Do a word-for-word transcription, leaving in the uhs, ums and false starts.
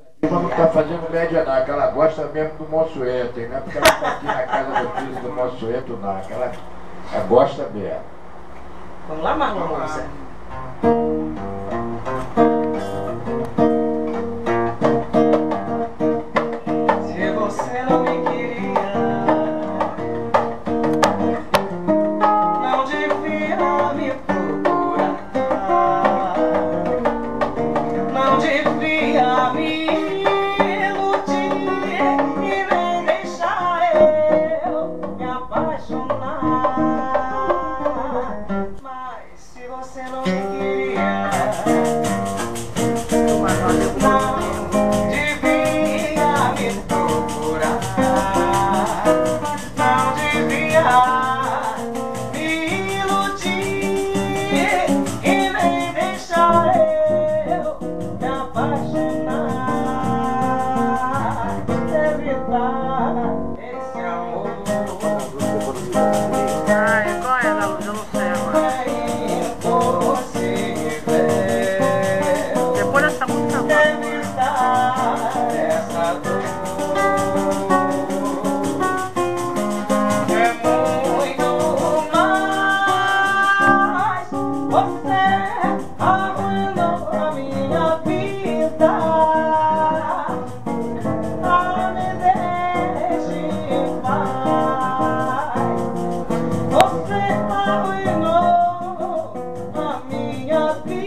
Dilma não está fazendo média não, que ela gosta mesmo do Monsueto, hein? Não é porque ela está aqui na casa do filho do Monsueto, não, que ela, ela gosta mesmo. Vamos lá, Marlon Moça. Se você não me queria, não devia me procurar, não devia me iludir e nem deixar eu me apaixonar. Mas se você não me queria, não devia me procurar, não devia me iludir e nem deixar eu me apaixonar, evitar esse amor. Ai, qual é da luz? Eu não sei agora. É impossível Depois dessa música, evitar essa dor. É muito mais. Você arruinou a minha vida. Não me deixe em paz. Você arruinou a minha vida.